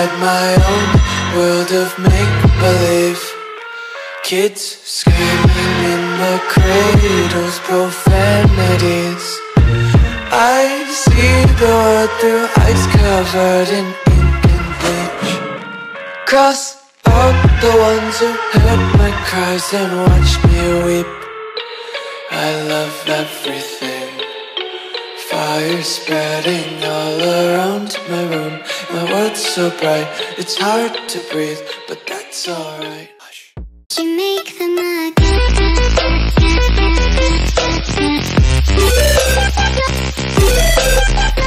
inside my own world of make-believe. Kids screaming in the cradles, profanities. I see the world through eyes covered in ink and bleach. Cross out the ones who heard my cries and watched me weep. I love everything. Fire spreading all around my room. My world's so bright, it's hard to breathe, but that's alright. You make them like